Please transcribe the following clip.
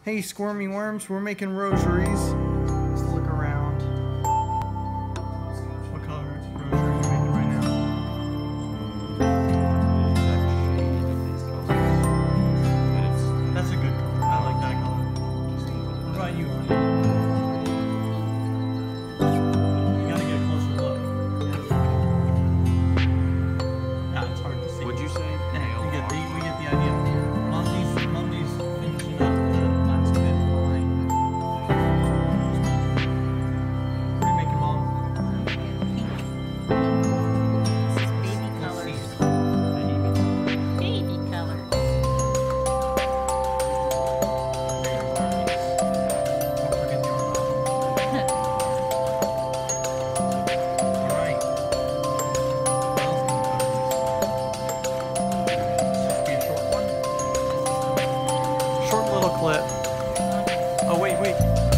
Hey, squirmy worms, we're making rosaries. Let's look around. What color rosary are you making right now? That's a good color. I like that color. What about you, honey? You gotta get a closer look. Ah, it's hard to see. What'd you say? We get the idea. Monty's finishing up the last bit behind. What are you making, Mom? This is baby colors. Baby colors. Don't forget the ornament. Alright. What else can we put in this? Just be a short one? Short little clip. Oh, wait.